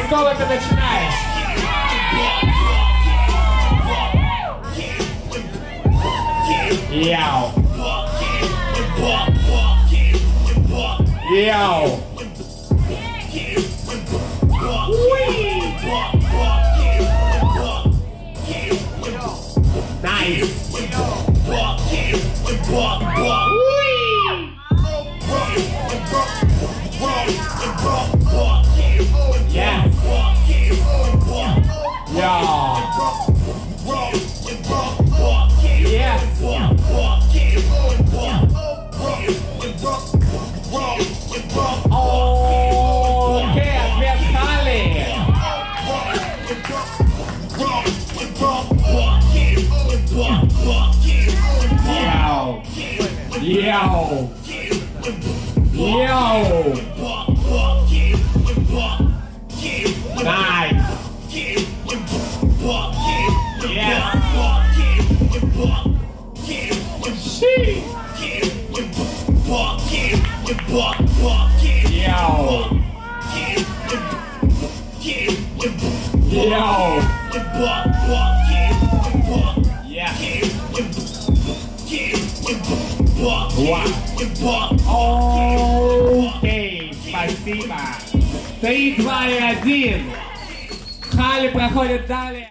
Трескова, ты начинаешь. Яу. Яу. Найс. Yeah. Yes. Окей, ответ Хали. Йоу. Йоу. Nice. Yes. She. Yo. Yo. Yeah. Окей, спасибо. 3, 2 и 1. Хали проходит далее.